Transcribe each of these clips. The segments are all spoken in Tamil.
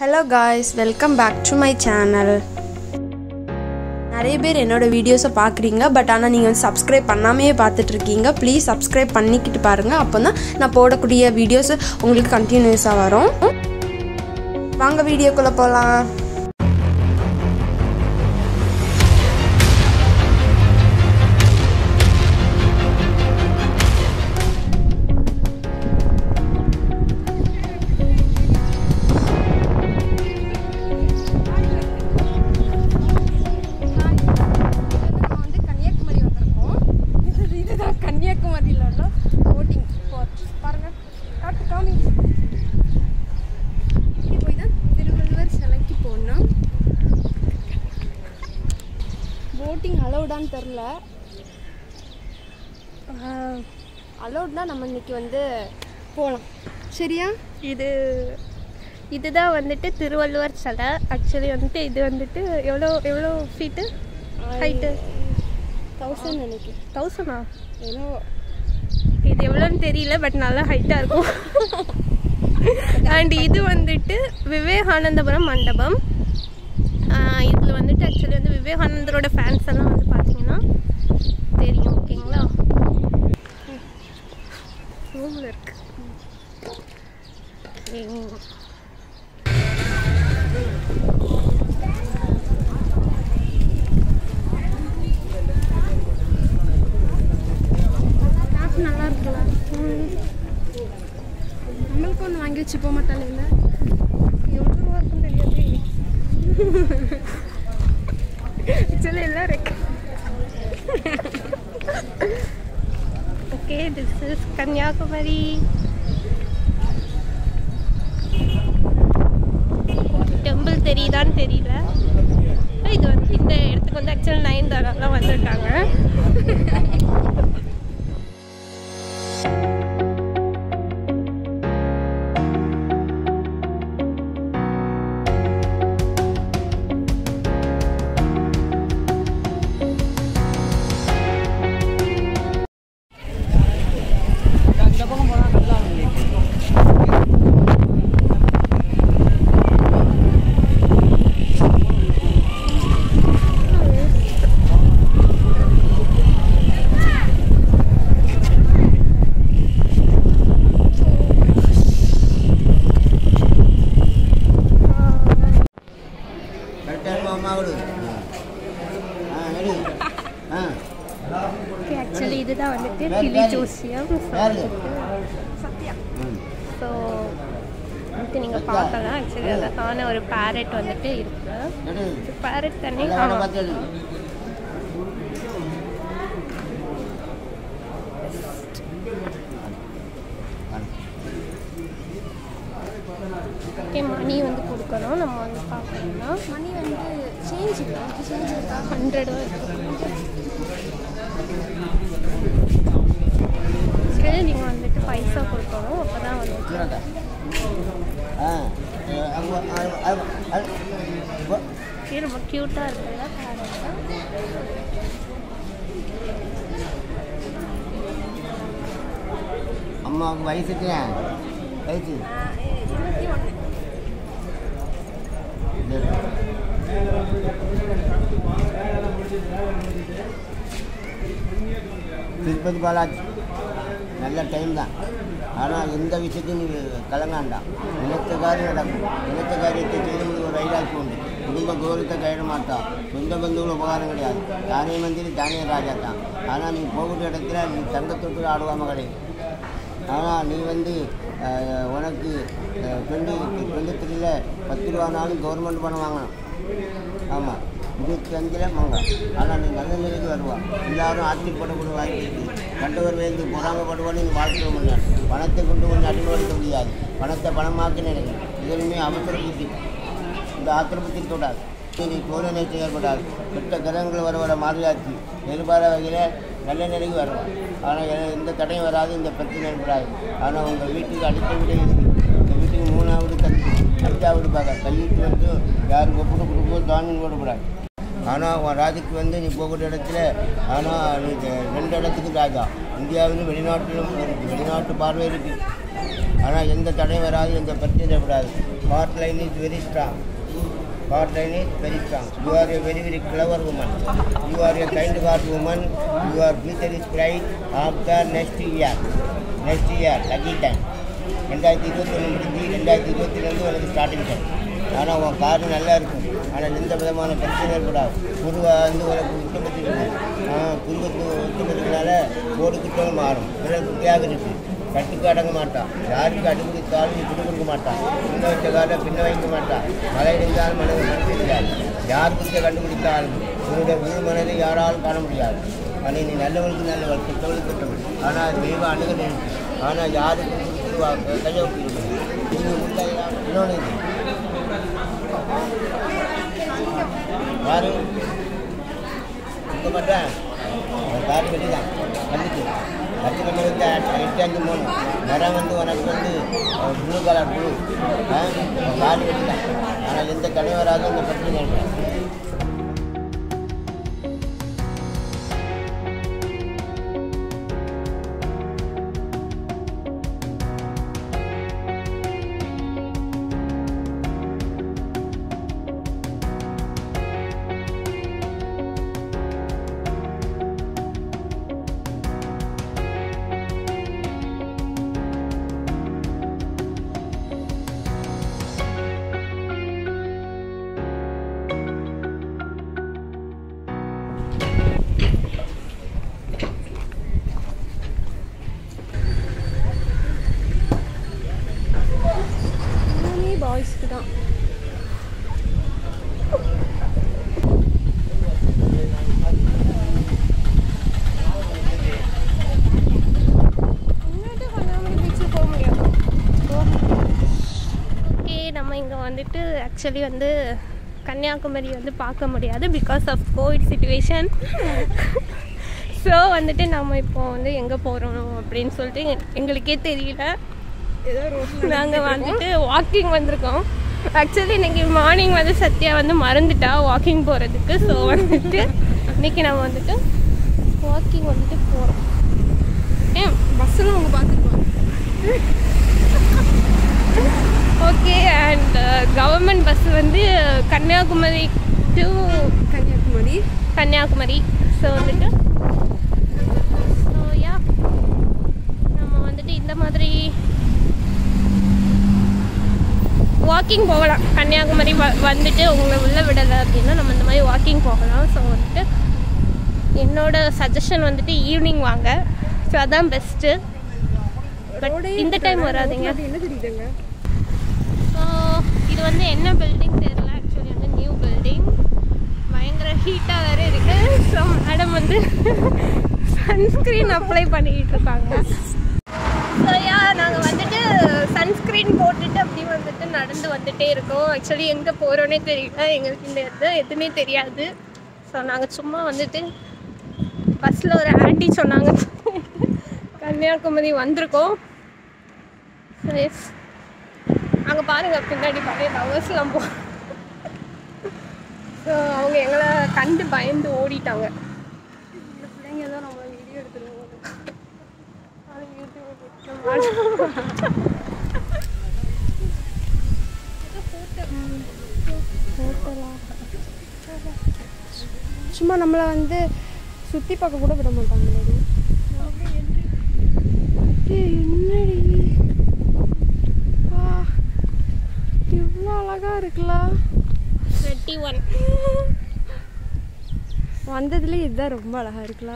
Hello guys, welcome back to my channel. நிறைய பேர் என்னோட வீடியோஸை பார்க்குறீங்க, பட் ஆனால் நீங்கள் சப்ஸ்கிரைப் பண்ணாமே பார்த்துட்டு இருக்கீங்க. ப்ளீஸ் சப்ஸ்கிரைப் பண்ணிக்கிட்டு பாருங்கள், அப்போ தான் நான் போடக்கூடிய வீடியோஸ் உங்களுக்கு கண்டினியூஸாக வரும். வாங்க வீடியோக்குள்ளே போகலாம். கன்னியாகுமரியில் உள்ள போட்டிங் ஸ்பாட் பாருங்கள், காட்டு காமி. இப்படி போய் தான் திருவள்ளுவர் சிலைக்கு போனோம். போட்டிங் அலௌடான்னு தெரில. அலௌட்னா நம்ம இன்னைக்கு வந்து போகலாம். சரியா? இதுதான் வந்துட்டு திருவள்ளுவர் சிலை. ஆக்சுவலி வந்துட்டு இது வந்துட்டு எவ்வளோ ஃபீட்டு ஹைட்டு? 1000 நினைக்கிறேன். 1000ஆ? ஏதோ இது எவ்வளோன்னு தெரியல, பட் நல்லா ஹைட்டாக இருக்கும். அண்ட் இது வந்துட்டு விவேகானந்தபுரம் மண்டபம். இதில் வந்துட்டு ஆக்சுவலி வந்து விவேகானந்தரோட ஃபேன்ஸ் எல்லாம் வந்து பார்த்தீங்கன்னா தெரியும். ஓகேங்களா? ரூமில் இருக்கு. நல்லா இருக்குல்ல? நம்மளுக்கு ஒன்று வாங்கி வச்சு போக மாட்டாள். இல்லை எவ்வளோ ரூபா இருக்குன்னு தெரியாது. ஆக்சுவலி எல்லாம் இருக்கு. Okay, this is Kanyakumari. Temple தெரியுதான்னு தெரியல. இது வந்து இந்த இடத்துக்கு வந்து ஆக்சுவலி 9 தாரெல்லாம் வந்துட்டாங்க. ஆக்சுவலி இதுதான் வந்துட்டு கிளி ஜோசியம். ஸோ வந்துட்டு நீங்கள் பார்க்கலாம். ஆக்சுவலி அதுக்கான ஒரு பேரட் வந்துட்டு இருக்கு. பேரட் தண்ணி ஓகே. மணி வந்து கொடுக்கணும். நம்ம வந்து பார்க்கணும்னா மணி வந்து சேஞ்ச் இருக்கா? 100 ரூபா சரி, நீங்கள் வந்துட்டு பைசா கொடுக்கணும். அப்போ தான் வந்துட்டு ரொம்ப க்யூட்டாக இருக்குல்ல பேரட். அம்மாவுக்கு வயசுக்கு வயசு திருப்பதி பாலாஜி நல்ல டைம் தான். ஆனால் எந்த விஷயத்தையும் நீ கலங்காண்டாம். நினைத்த காரியம் நடக்கும். நினைத்த காரியத்தை செய்து ஒரு வைராக்கி உண்டு. குடும்ப கௌரவத்தை கையிட மாட்டான். சொந்த பந்துகள் உபகாரம் கிடையாது. தானே மந்திரி தானே ராஜா தான். ஆனால் நீ போகிற இடத்துல நீ தங்கத்தொட்டு ஆடுவாமல் கிடையாது. ஆனால் நீ வந்து உனக்கு 23ல் 10 ரூபானாலும் கவர்மெண்ட் பணம் வாங்கணும். ஆமாம், 25ல் வாங்கலாம். ஆனால் நீ நல்ல நிலைக்கு வருவான். எல்லாரும் ஆட்சிப்படக்கூடிய வாய்ப்பு இருக்குது. கண்டவர் வேந்து பொறாங்கப்படுவான்னு நீ வாழ்க்கை முடியாது. பணத்தை கொண்டு கொஞ்சம் அடிமைப்படுத்த முடியாது. பணத்தை பணமாக்கி நினைக்கும். இதனுமே அவசர புத்தி. இந்த ஆக்கிரமத்தில் கூடாது. நீ சோதனை செயல்படாது. கெட்ட கிரகங்கள் வர மாறியாச்சு. எதிர்பாராத வகையில் நல்ல நிலைக்கு வருவான். ஆனால் எந்த தடையும் வராது. இந்த பிரச்சனை ஏற்படாது. ஆனால் உங்கள் வீட்டுக்கு அடுத்த வீடே இருக்குது. இந்த வீட்டுக்கு 3வது தட்டு 5வது பார்க்க கையிட்டு வந்து யாருக்கு ஒப்புட்டு கொடுப்போம் தானும் போடக்கூடாது. ஆனால் உன் ராஜுக்கு வந்து நீ போகிற இடத்துல ஆனால் நீ 2 இடத்துக்கு ராஜா. இந்தியாவிலும் வெளிநாட்டிலும் இருக்குது. வெளிநாட்டு பார்வை இருக்குது. ஆனால் எந்த தடையும் வராது, எந்த பிரச்சனையும் வராது. Heart line is very strong. Heart line is very strong. You are a very, very clever woman. You are a kind heart woman. Your future is bright after next year. Next year, lucky time. 2021 முடிஞ்சு 2022 எனக்கு ஸ்டார்டிங் டைம். ஆனால் உன் கார் நல்லா இருக்கும். ஆனால் எந்த விதமான பிரச்சனையும் ஏற்படாது. பொதுவாக வந்து உனக்கு உச்சமத்துக்கு உச்சமத்துக்குனால கோடு குற்றம் மாறும். பிறகு குட்டியாக இருக்குது. கட்டுக்கு அடங்க மாட்டான். யாருக்கு அடிபிடித்தாலும் நீ விட்டு கொடுக்க மாட்டான். பின்ன வைத்த காலை பின்ன வைக்க மாட்டான். மழை இருந்தால் மனதை மறுத்திருக்காது. யார் குற்ற கண்டுபிடித்தாலும் உன்னுடைய உள் மனதை யாராலும் காண முடியாது. ஆனால் நீ நல்லவளுக்கு நல்லவள், கெட்டவளுக்கு கெட்டவள். ஆனால் அது தெய்வ அணுகல் இருக்கு. ஆனால் யாருக்கு கையை விட்டு இன்னொன்று இது யாரு இருக்க மாட்டேன். கார் வெளிதான் வந்துச்சு. 10 நம்பர் வந்து 853 மரம் வந்து உனக்கு வந்து ப்ளூ கலர் ப்ளூ கார் வெளிதான். ஆனால் எந்த கடை வராது, அந்த பிரச்சனை இல்லை. பாய்ஸ்க்கு தான். ஓகே, நம்ம இங்கே வந்துட்டு ஆக்சுவலி வந்து கன்னியாகுமரி வந்து பார்க்க முடியாது because of covid situation. So வந்துட்டு நம்ம இப்போ வந்து எங்கே போகிறோம் அப்படின்னு சொல்லிட்டு எங்களுக்கே தெரியல. நாங்கள் வந்துட்டு வாக்கிங் வந்திருக்கோம். ஆக்சுவலி இன்றைக்கி மார்னிங் வந்து சத்யா வந்து மறந்துட்டா வாக்கிங் போகிறதுக்கு. ஸோ வந்துட்டு இன்றைக்கி நம்ம வந்துட்டு வாக்கிங் வந்துட்டு போகிறோம். ஏன் பஸ்ஸில் அவங்க பார்த்துருப்பாங்க. ஓகே, அண்ட் கவர்மெண்ட் பஸ் வந்து கன்னியாகுமரி டு கன்னியாகுமரி. ஸோ வந்துட்டு நம்ம வந்துட்டு இந்த மாதிரி வாக்கிங் போகலாம். கன்னியாகுமரி வந்துட்டு உங்களை உள்ளே விடலை அப்படின்னா நம்ம இந்த மாதிரி வாக்கிங் போகலாம். ஸோ வந்துட்டு என்னோட சஜஷன் வந்துட்டு ஈவினிங் வாங்க. ஸோ அதான் பெஸ்ட்டு. பட் இந்த டைம் வராதிங்க. ஸோ இது வந்து என்ன பில்டிங் தெரியல. ஆக்சுவலி வந்து நியூ பில்டிங். பயங்கர ஹீட்டாக வேறு இருக்குது. ஸோ மேடம் வந்து சன்ஸ்க்ரீன் அப்ளை பண்ணிக்கிட்டு இருக்காங்க. ஸோ நாங்கள் வந்துட்டு சன்ஸ்க்ரீன் போட்டுட்டு அப்படி வந்துட்டு நடந்து வந்துகிட்டே இருக்கோம். ஆக்சுவலி எங்கே போகிறோன்னே தெரியல. எங்களுக்கு இந்த எதுவுமே தெரியாது. ஸோ நாங்கள் சும்மா வந்துட்டு பஸ்ஸில் ஒரு ஆண்டி சொன்னாங்க கன்னியாகுமரி வந்திருக்கோம். சரி, அங்கே பாருங்கள் பின்னாடி பழைய லவர்ஸ்லாம் போ. ஸோ அவங்க எங்களை கண்டு பயந்து ஓடிட்டாங்க. இந்த பிள்ளைங்க தான் நம்ம வீடியோ எடுத்துருவோம். சும்மா நம்மளை வந்து சுற்றி பார்க்க கூட விட மாட்டாங்க. என்னடி இவ்வளோ அழகா இருக்குல்ல. 21 வந்ததுலேயே இதுதான் ரொம்ப அழகா இருக்குல்ல.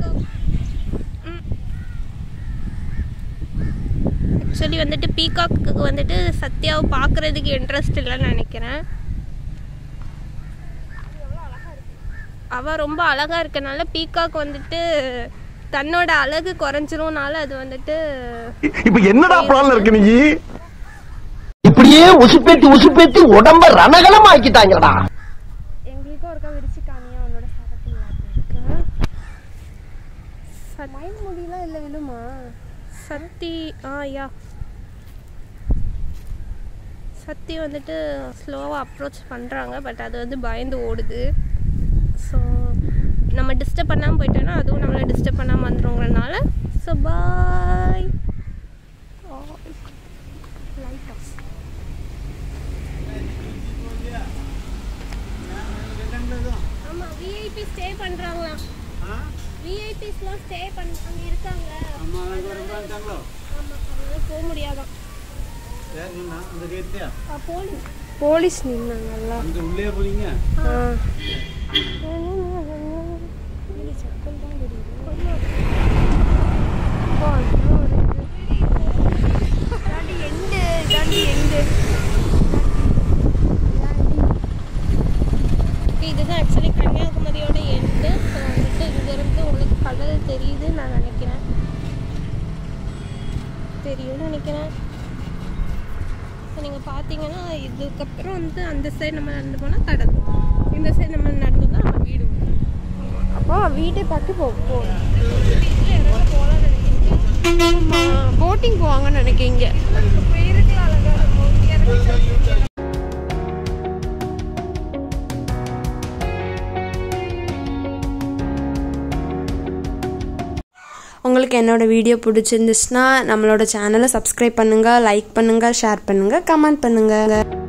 ஆக்சுவலி வந்துட்டு பீகாக்கு வந்துட்டு சத்யாவை பார்க்குறதுக்கு இன்ட்ரெஸ்ட் இல்லைன்னு நினைக்கிறேன். அவள் ரொம்ப அழகாக இருக்கனால பீகாக் வந்துட்டு தன்னோட அழகு குறைஞ்சிரும்னால அது வந்துட்டு இப்ப என்னடா பிளான்ல இருக்கு நீ? இப்படியே உசுப்பேத்தி உடம்ப ரணகலம் ஆக்கிட்டாங்கடா. எங்களுக்கும் ஒருக்கா விரிச்சு காமியா உன்னோட சரத்துல மயில் முடியெல்லாம் இல்லை விழுமா? சத்தி வந்துட்டு ஸ்லோவாக அப்ரோச் பண்ணுறாங்க. பட் அது வந்து பயந்து ஓடுது. ஸோ நம்ம டிஸ்டர்ப் பண்ணாமல் போயிட்டோன்னா அதுவும் நம்மளை டிஸ்டர்ப் பண்ணாமல் வந்துடுங்கிறனால ஸோ பாய். விஐபி ஸ்டே பண்றாங்களா? விஐபிஸ்லாம் ஸ்டே அங்க இருக்காங்க. அம்மா அங்க வரமாட்டாங்களோ? ஆமா, அதனால போக முடியாதான். யார் நின்னா அந்த கேட்லயா? போலீஸ் நின்னாங்கல்ல. அங்க உள்ளே போறீங்க? இதுதான் ஆக்சுவலி கன்னியாகுமரியோட எண்டு. வந்துட்டு இங்கிருந்து உங்களுக்கு கடல் தெரியுது நான் நினைக்கிறேன். தெரியும்னு நினைக்கிறேன். நீங்கள் பார்த்தீங்கன்னா இதுக்கப்புறம் வந்து அந்த சைடு நம்ம நடந்து போனால் கடல், இந்த சைடு நம்ம நடந்தோம்னா நம்ம வீடு வரும். அப்போ வீட்டை பார்த்து போகலாம். போகலான்னு நினைக்கிறேன். போட்டிங் போவாங்கன்னு நினைக்கிறீங்க. இருக்கலாம் அழகாக உங்களுக்கு என்னோட வீடியோ பிடிச்சிருந்துச்சுன்னா நம்மளோட சேனலை சப்ஸ்கிரைப் பண்ணுங்கள், லைக் பண்ணுங்கள், ஷேர் பண்ணுங்கள், கமெண்ட் பண்ணுங்கள்.